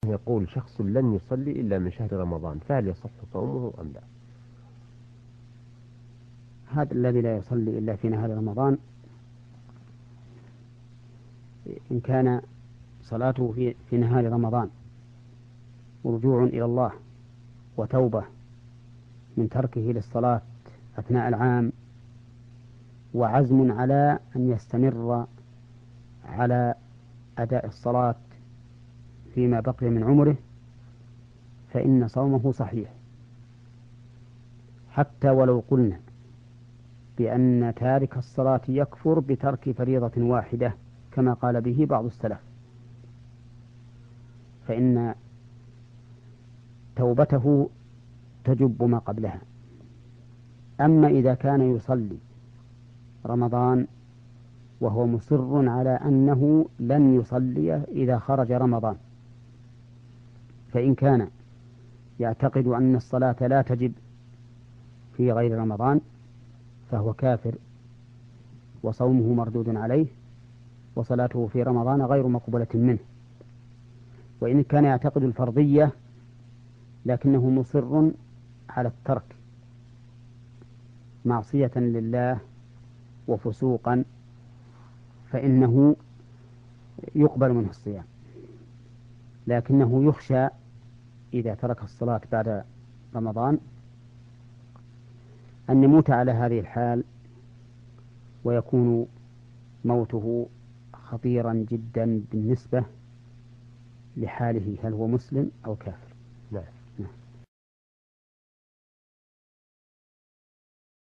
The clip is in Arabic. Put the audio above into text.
يقول شخص لن يصلي إلا من شهر رمضان، فهل يصح صومه أم لا؟ هذا الذي لا يصلي إلا في نهار رمضان، إن كان صلاته في نهار رمضان ورجوع إلى الله وتوبة من تركه للصلاة أثناء العام، وعزم على أن يستمر على أداء الصلاة فيما بقي من عمره، فإن صومه صحيح، حتى ولو قلنا بأن تارك الصلاة يكفر بترك فريضة واحدة كما قال به بعض السلف، فإن توبته تجب ما قبلها. أما إذا كان يصلي رمضان وهو مصر على أنه لن يصلي إذا خرج رمضان، فإن كان يعتقد أن الصلاة لا تجب في غير رمضان فهو كافر وصومه مردود عليه، وصلاته في رمضان غير مقبولة منه. وإن كان يعتقد الفرضية لكنه مصر على الترك معصية لله وفسوقا، فإنه يقبل منه الصيام، لكنه يخشى إذا ترك الصلاة بعد رمضان أن يموت على هذه الحال، ويكون موته خطيرا جدا بالنسبة لحاله، هل هو مسلم أو كافر. نعم.